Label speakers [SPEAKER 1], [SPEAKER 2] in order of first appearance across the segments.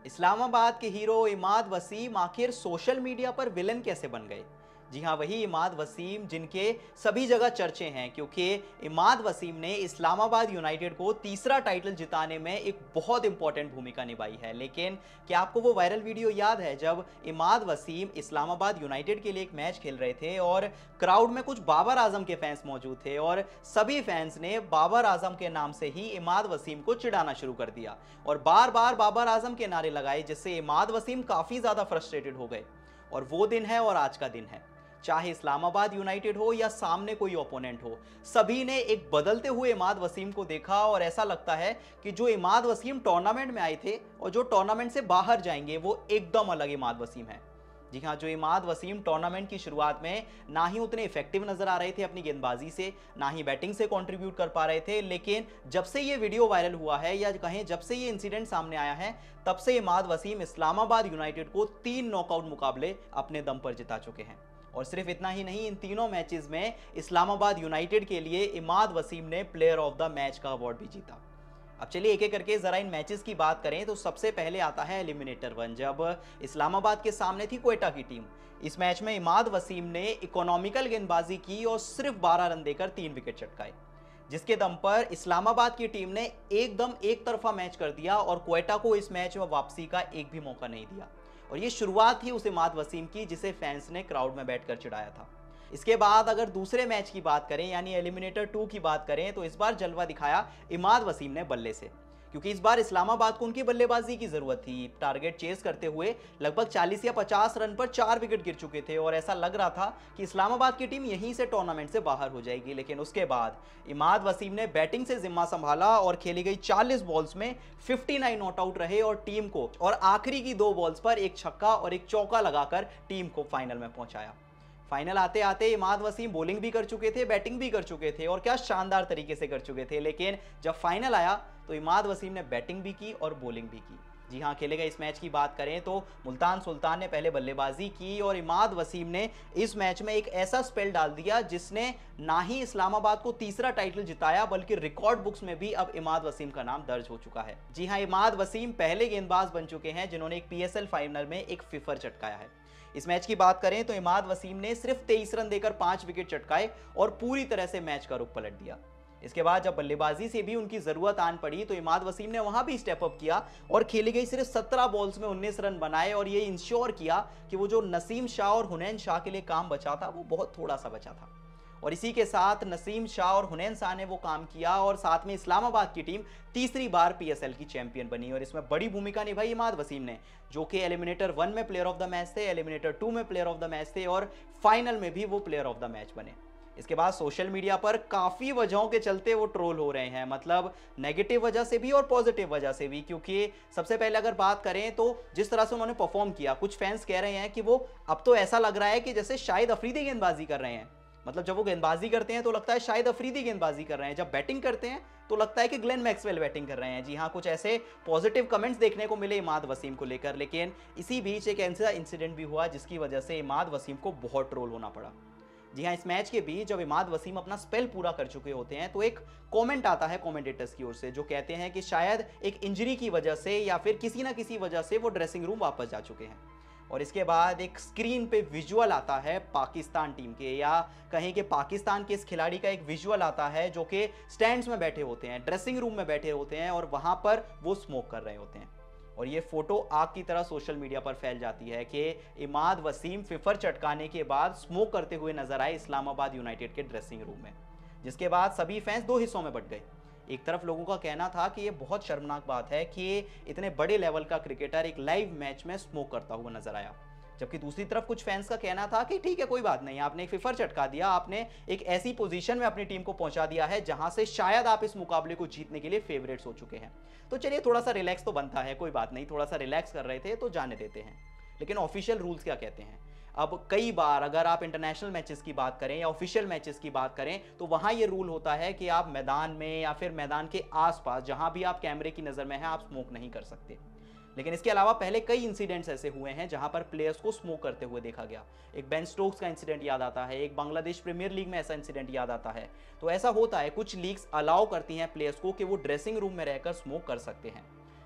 [SPEAKER 1] इस्लामाबाद के हीरो इमाद वसीम आखिर social media पर विलन कैसे बन गए? जी हाँ, वही इमाद वसीम जिनके सभी जगह चर्चे हैं, क्योंकि इमाद वसीम ने इस्लामाबाद यूनाइटेड को तीसरा टाइटल जिताने में एक बहुत इंपॉर्टेंट भूमिका निभाई है। लेकिन क्या आपको वो वायरल वीडियो याद है जब इमाद वसीम इस्लामाबाद यूनाइटेड के लिए एक मैच खेल रहे थे और क्राउड में कुछ बाबर आजम के फैंस मौजूद थे और सभी फैंस ने बाबर आजम के नाम से ही इमाद वसीम को चिढ़ाना शुरू कर दिया और बार बार बाबर आजम के नारे लगाए, जिससे इमाद वसीम काफी ज्यादा फ्रस्ट्रेटेड हो गए। और वो दिन है और आज का दिन है, चाहे इस्लामाबाद यूनाइटेड हो या सामने कोई ओपोनेंट हो, सभी ने एक बदलते हुए इमाद वसीम को देखा और ऐसा लगता है कि जो इमाद वसीम टूर्नामेंट में आए थे और जो टूर्नामेंट से बाहर जाएंगे वो एकदम अलग इमाद वसीम है। जी हाँ, जो इमाद वसीम टूर्नामेंट की शुरुआत में ना ही उतने इफेक्टिव नजर आ रहे थे अपनी गेंदबाजी से, ना ही बैटिंग से कंट्रीब्यूट कर पा रहे थे, लेकिन जब से ये वीडियो वायरल हुआ है या कहें जब से ये इंसिडेंट सामने आया है, तब से इमाद वसीम इस्लामाबाद यूनाइटेड को 3 नॉकआउट मुकाबले अपने दम पर जिता चुके हैं। और सिर्फ इतना ही नहीं, इन तीनों मैचेस में इस्लामाबाद यूनाइटेड के लिए इमाद वसीम ने प्लेयर ऑफ द मैच का अवार्ड भी जीता। अब चलिए एक एक करके जरा इन मैचेस की बात करें तो सबसे पहले आता है एलिमिनेटर 1, जब इस्लामाबाद के सामने थी क्वेटा की टीम। इस मैच में इमाद वसीम ने इकोनॉमिकल गेंदबाजी की और सिर्फ 12 रन देकर 3 विकेट चटकाए, जिसके दम पर इस्लामाबाद की टीम ने एकदम एक तरफा मैच कर दिया और क्वेटा को इस मैच में वापसी का एक भी मौका नहीं दिया। और ये शुरुआत थी उस इमाद वसीम की जिसे फैंस ने क्राउड में बैठकर चिढ़ाया था। इसके बाद अगर दूसरे मैच की बात करें यानी एलिमिनेटर 2 की बात करें तो इस बार जलवा दिखाया इमाद वसीम ने बल्ले से, क्योंकि इस बार इस्लामाबाद को उनकी बल्लेबाजी की जरूरत थी। टारगेट चेस करते हुए लगभग 40 या 50 रन पर 4 विकेट गिर चुके थे और ऐसा लग रहा था कि इस्लामाबाद की टीम यहीं से टूर्नामेंट से बाहर हो जाएगी। लेकिन उसके बाद इमाद वसीम ने बैटिंग से जिम्मा संभाला और खेली गई 40 बॉल्स में 59 नॉट आउट रहे और टीम को और आखिरी की 2 बॉल्स पर एक छक्का और एक चौका लगाकर टीम को फाइनल में पहुंचाया। फाइनल आते आते इमाद वसीम बॉलिंग भी कर चुके थे, बैटिंग भी कर चुके थे और क्या शानदार तरीके से कर चुके थे। लेकिन जब फाइनल आया तो इमाद वसीम ने बैटिंग भी की और बॉलिंग भी की। जी हाँ, खेले गए इस मैच की बात करें तो मुल्तान सुल्तान ने पहले बल्लेबाजी की और इमाद वसीम ने इस मैच में एक ऐसा स्पेल डाल दिया जिसने ना ही इस्लामाबाद को तीसरा टाइटल जिताया बल्कि रिकॉर्ड बुक्स में भी अब इमाद वसीम का नाम दर्ज हो चुका है। जी हाँ, इमाद वसीम पहले गेंदबाज बन चुके हैं जिन्होंने एक पीएसएल फाइनल में एक फिफर चटकाया है। इस मैच की बात करें तो इमाद वसीम ने सिर्फ 23 रन देकर 5 विकेट चटकाए और पूरी तरह से मैच का रुख पलट दिया। इसके बाद जब बल्लेबाजी से भी उनकी जरूरत आन पड़ी तो इमाद वसीम ने वहां भी स्टेप अप किया और खेली गई सिर्फ 17 बॉल्स में 19 रन बनाए और ये इंश्योर किया कि वो जो नसीम शाह और हुनैन शाह के लिए काम बचा था वो बहुत थोड़ा सा बचा था। और इसी के साथ नसीम शाह और हुनैन शाह ने वो काम किया और साथ में इस्लामाबाद की टीम तीसरी बार पीएसएल की चैंपियन बनी और इसमें बड़ी भूमिका निभाई इमाद वसीम ने, जो कि एलिमिनेटर 1 में प्लेयर ऑफ द मैच थे, एलिमिनेटर 2 में प्लेयर ऑफ द मैच थे और फाइनल में भी वो प्लेयर ऑफ द मैच बने। इसके बाद सोशल मीडिया पर काफी वजहों के चलते वो ट्रोल हो रहे हैं, मतलब नेगेटिव वजह से भी और पॉजिटिव वजह से भी। क्योंकि सबसे पहले अगर बात करें तो जिस तरह से उन्होंने परफॉर्म किया, कुछ फैंस कह रहे हैं कि वो अब तो ऐसा लग रहा है कि जैसे शाहिद अफरीदी गेंदबाजी कर रहे हैं। मतलब जब वो गेंदबाजी करते हैं तो लगता है शाहिद अफरीदी गेंदबाजी कर रहे हैं, जब बैटिंग करते हैं तो लगता है कि ग्लेन मैक्सवेल बैटिंग कर रहे हैं। जी हाँ, कुछ ऐसे पॉजिटिव कमेंट्स देखने को मिले इमाद वसीम को लेकर। लेकिन इसी बीच एक ऐसा इंसिडेंट भी हुआ जिसकी वजह से इमाद वसीम को बहुत ट्रोल होना पड़ा। जी हाँ, इस मैच के बीच जब इमाद वसीम अपना स्पेल पूरा कर चुके होते हैं तो एक कमेंट आता है कमेंटेटर्स की ओर से, जो कहते हैं कि शायद एक इंजरी की वजह से या फिर किसी ना किसी वजह से वो ड्रेसिंग रूम वापस जा चुके हैं। और इसके बाद एक स्क्रीन पे विजुअल आता है पाकिस्तान टीम के, या कहें कि पाकिस्तान के इस खिलाड़ी का एक विजुअल आता है जो कि स्टैंड्स में बैठे होते हैं, ड्रेसिंग रूम में बैठे होते हैं और वहां पर वो स्मोक कर रहे होते हैं। और ये फोटो आग की तरह सोशल मीडिया पर फैल जाती है कि इमाद वसीम फिफर चटकाने के बाद स्मोक करते हुए नजर आए इस्लामाबाद यूनाइटेड के ड्रेसिंग रूम में, जिसके बाद सभी फैंस 2 हिस्सों में बंट गए। एक तरफ लोगों का कहना था कि ये बहुत शर्मनाक बात है कि इतने बड़े लेवल का क्रिकेटर एक लाइव मैच में स्मोक करता हुआ नजर आया, जबकि दूसरी तरफ कुछ फैंस का कहना था कि ठीक है, कोई बात नहीं, आपने एक फिफर चटका दिया, आपने एक ऐसी पोजीशन में अपनी टीम को पहुंचा दिया है जहां से शायद आप इस मुकाबले को जीतने के लिए फेवरेट्स हो चुके हैं, तो चलिए थोड़ा सा रिलैक्स तो बनता है, कोई बात नहीं, थोड़ा सा रिलैक्स कर रहे थे तो जाने देते हैं। लेकिन ऑफिशियल रूल्स क्या कहते हैं? अब कई बार अगर आप इंटरनेशनल मैचेस की बात करें या ऑफिशियल मैचेस की बात करें तो वहां ये रूल होता है कि आप मैदान में या फिर मैदान के आसपास जहां भी आप कैमरे की नजर में हैं आप स्मोक नहीं कर सकते। लेकिन इसके अलावा पहले कई इंसिडेंट्स ऐसे हुए हैं जहां पर प्लेयर्स को स्मोक करते हुए देखा गया। एक बेन स्टोक्स का इंसिडेंट याद आता है, एक बांग्लादेश प्रीमियर लीग में ऐसा इंसिडेंट याद आता है। तो ऐसा होता है, कुछ लीग्स अलाउ करती हैं प्लेयर्स को कि वो ड्रेसिंग रूम में रहकर स्मोक कर सकते हैं।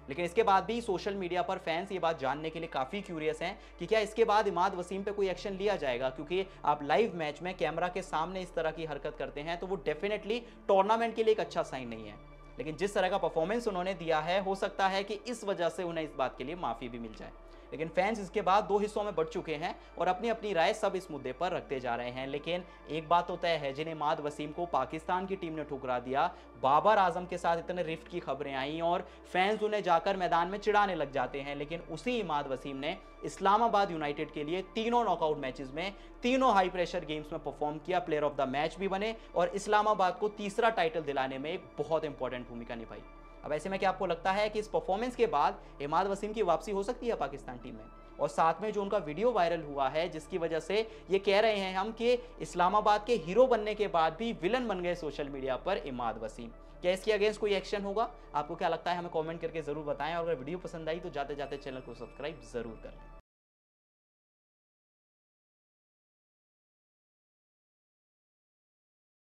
[SPEAKER 1] लेकिन इसके बाद भी सोशल मीडिया पर फैंस ये बात जानने के लिए काफ़ी क्यूरियस हैं कि क्या इसके बाद इमाद वसीम पे कोई एक्शन लिया जाएगा, क्योंकि आप लाइव मैच में कैमरा के सामने इस तरह की हरकत करते हैं तो वो डेफिनेटली टूर्नामेंट के लिए एक अच्छा साइन नहीं है। लेकिन जिस तरह का परफॉर्मेंस उन्होंने दिया है, हो सकता है कि इस वजह से उन्हें इस बात के लिए माफ़ी भी मिल जाए। लेकिन फैंस इसके बाद दो हिस्सों में बढ़ चुके हैं और अपनी अपनी राय सब इस मुद्दे पर रखते जा रहे हैं। लेकिन एक बात तो तय है, जिन्हें इमाद वसीम को पाकिस्तान की टीम ने ठुकरा दिया, बाबर आजम के साथ इतने रिफ्ट की खबरें आई और फैंस उन्हें जाकर मैदान में चिढ़ाने लग जाते हैं, लेकिन उसी इमाद वसीम ने इस्लामाबाद यूनाइटेड के लिए तीनों नॉकआउट मैचेस में, तीनों हाई प्रेशर गेम्स में परफॉर्म किया, प्लेयर ऑफ द मैच भी बने और इस्लामाबाद को तीसरा टाइटल दिलाने में एक बहुत इंपॉर्टेंट भूमिका निभाई। अब ऐसे में क्या आपको लगता है कि इस परफॉर्मेंस के बाद इमाद वसीम की वापसी हो सकती है पाकिस्तान टीम में? और साथ में जो उनका वीडियो वायरल हुआ है, जिसकी वजह से ये कह रहे हैं हम कि इस्लामाबाद के हीरो बनने के बाद भी विलन बन गए सोशल मीडिया पर इमाद वसीम, क्या इसके अगेंस्ट कोई एक्शन होगा? आपको क्या लगता है हमें कमेंट करके जरूर बताएं और अगर वीडियो पसंद आई तो जाते जाते चैनल को सब्सक्राइब जरूर कर लें।